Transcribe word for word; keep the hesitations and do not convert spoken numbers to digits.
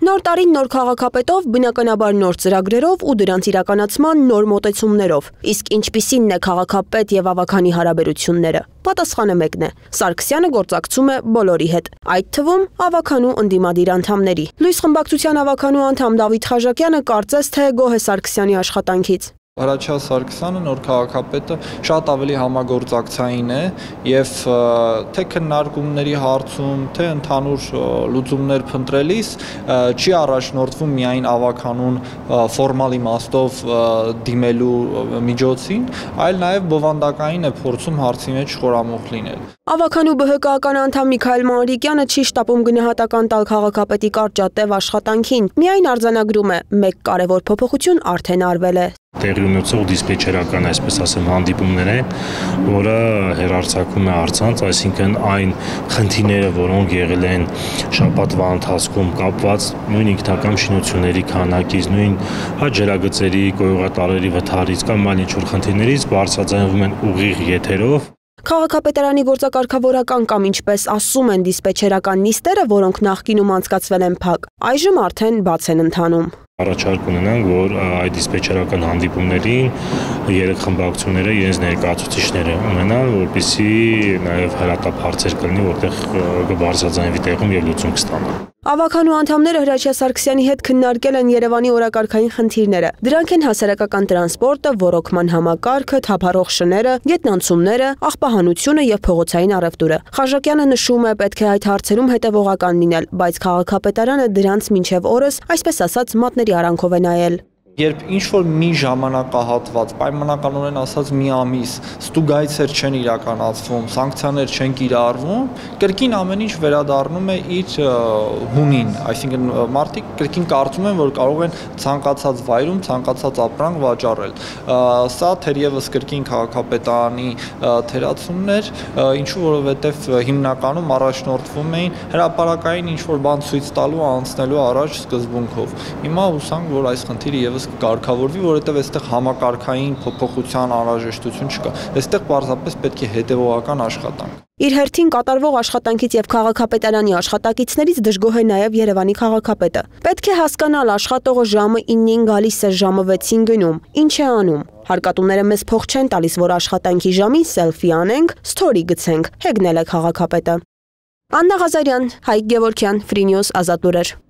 Նոր տարին նոր քաղաքապետով, բնականաբար նոր ծրագրերով ու դրանց իրականացման նոր մոտեցումներով։ Իսկ ինչպիսին է քաղաքապետ եւ ավագանի հարաբերությունները։ Պատասխանը մեկն է. Սարգսյանը գործակցում է բոլորի հետ, այդ թվում ավագանու ընդդիմադիր անդամների։ Լույս խմբակցության ավագանու անդամ Դավիթ Խաչատյանը կարծես թե գոհ է Սարգսյանի աշխատանքից։ Հրաչյա Սարգսյանը նոր քաղաքապետը շատ ավելի համագործակցային է եւ թե քննարկումների հարցում, թե ընդհանուր լուծումներ փնտրելիս չի առաջնորդվում միայն ավագանուն ֆորմալ իմաստով դիմելու միջոցին, այլ նաեւ բովանդակային է փորձում հարցի մեջ խորամուխ լինել։ Ավագանու ԲՀԿ-ական անդամ Միքայել Մանրիկյանը չի շտապում գնահատական տալ քաղաքապետի կարճատև աշխատանքին, միայն արձանագրում է մեկ կարևոր փոփոխություն արդեն արվել է։ Տեղի ունեցող դիսպեչերական, այսպես ասեմ, հանդիպումներ են, որը հեռարձակվում է առցանց, այսինքն այն խնդիրները, որոնք եղել են շաբաթվա ընթացքում կապված նույն ինքնական շինությունների քանակից, նույն ջրագծերի, կոյուղատարերի վթարից կամ այլ ինչ-որ խնդիրներից բարձրաձայնվում են ուղիղ եթերով։ Քաղաքապետարանի գործակարգավորական կամ ինչպես ասում են դիսպեչերական նիստերը, որոնք նախկինում անցկացվել են փակ, այժմ արդեն բաց են ընթանում։ Առաջարկ ունենանք, որ այդ դիսպեչերական հանդիպումներին երեք խմբակցությունները իրենց ներկայացուցիչները ունենան, որպեսզի նաև հրատապ հարցեր կլինի, որտեղ կբարձրաձայնվի տեղում եւ լուծում կստանա։ Ավագանու անդամները Հրաչյա Սարգսյանի հետ քննարկել են Երևանի օրակարգային խնդիրները։ Դրանք են հասարակական տրանսպորտը, ոռոգման համակարգը, թափառող շները, գետնանցումները, աղբահանությունը եւ փողոցային առևտուրը։ Խաչատյանը նշում է, պետք է այդ հարցերում հետևողական լինել, բայց քաղաքապետարանը դրանց մինչև օրս, այսպես ասած, մատների արանքով է նայել։ Երբ ինչ-որ մի ժամանակահատված, պայմանականորեն ասած մի ամիս ստուգայցեր չեն իրականացվում, սանկցիաներ չեն կիրառվում, կրկին ամեն ինչ վերադառնում է իր հունին, այսինքն մարդիկ կրկին կարծում են, որ կարող են ցանկացած վայրում, ցանկացած ապրանք վաճառել։ Սա թերևս կրկին քաղաքապետարանի թերացումներ, ինչու որովհետև հիմնականում առաջնորդվում էին հրապարակային ինչ-որ բան ցույց տալու, անցնելու առաջ սկզբունքով։ Հիմա հուսանք, որ այս խնդիրը եւս կարգավորվի, որովհետև այստեղ համակարգային փոփոխության անհրաժեշտություն չկա։ Այստեղ պարզապես պետք է հետևողական աշխատանք։ Իր հերթին կատարվող աշխատանքից եւ քաղաքապետարանի աշխատակիցներից դժգոհ է նաեւ Երևանի քաղաքապետը։ Պետք է հասկանալ, աշխատողը ժամը իննին գալիս է, ժամը վեցին գնում։ Ինչ է անում։ Հարկատուները մեզ փող չեն տալիս, որ աշխատանքի ժամին սելֆի անենք, սթորի գցենք, հեգնել է քաղաքապետը։ Աննա Ղազարյան, Հայկ Գևորգյան, Free News, Ազատ լուրեր։